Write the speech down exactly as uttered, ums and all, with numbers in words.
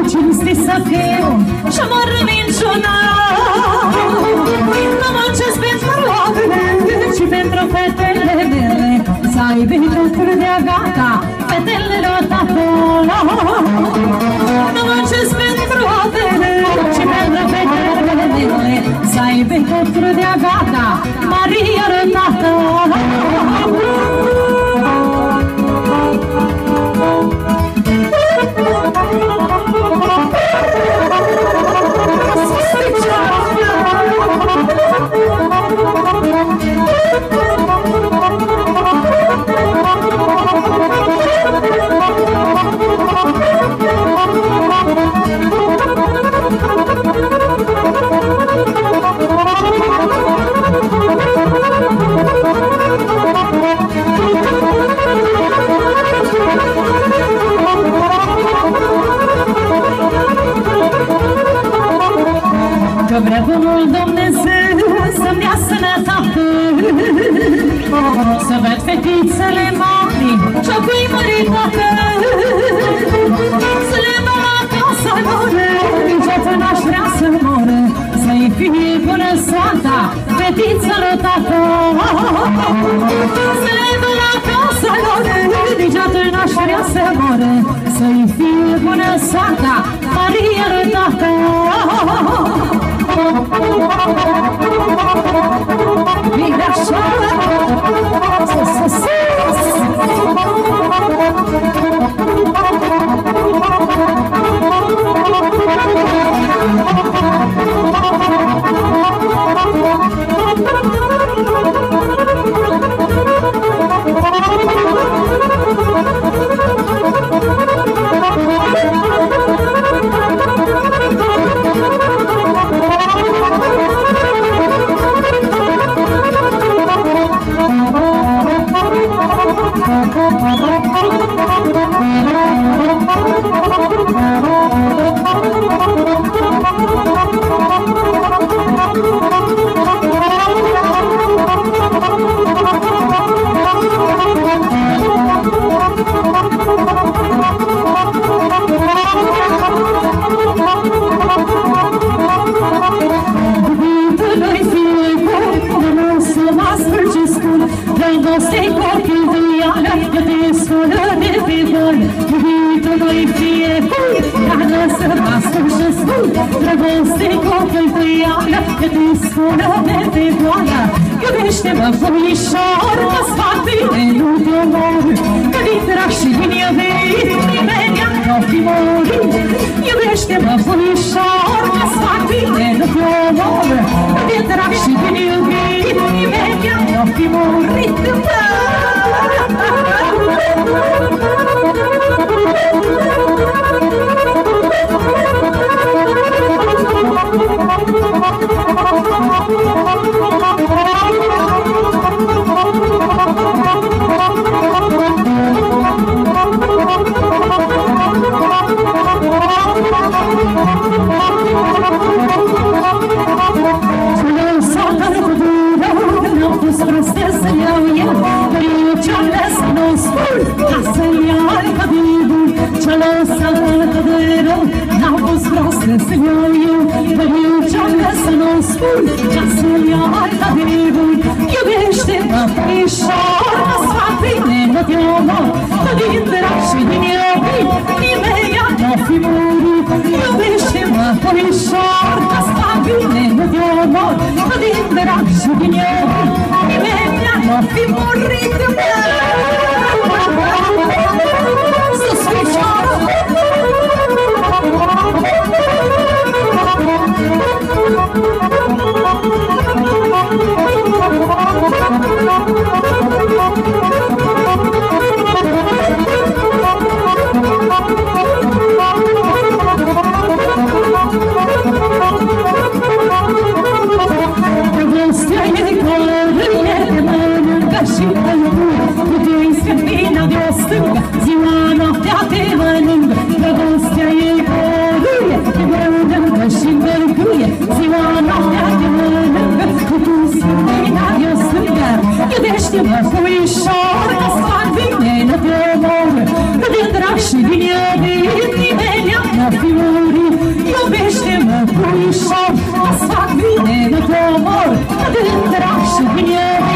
cinste să fiu și mor minciunat. Nu muncesc pentru roabele, ci pentru fetele mele, să aibă totul de-a gata, fetele lor tată. Nu muncesc pentru roabele, ci pentru fetele mele, să aibă totul de-a gata, Maria lor tată. Că vrea bunul Dumnezeu să-mi dea sănătate, să văd fetițele mari și apoi măritate, să le dau acasă lor, niciodată n-aș vrea să moră, să-i fie bună soarta fetițelor tată. Să le dau acasă lor, niciodată n-aș vrea să moră, să-i fie bună soarta Maria lor tată. Vine așa, sus, sus, sus. Iubește-mă, foișor, că-ți fac bine, nu te omor, că din drag și din iubit, nimeni n-o fi murit. Iubește-mă, foișor, că-ți fac bine, nu te omor, că din drag și din iubit, nimeni n-o fi murit. Iubește-mă, fișor, că-ți fac bine, nu te omor, că din drag și din iubit, nimeni n-o fi murit. Iubește-mă, fișor, că-ți fac bine, nu te omor, că din drag și din iubit, nimeni n-o fi murit. Sus, fișor! Iubește-mă, puișor, că-ți fac bine, nu te omor, că din drag și din iubit, nimeni n-o fi murit. puișor, să fac bine, nu te omor, când drag și bine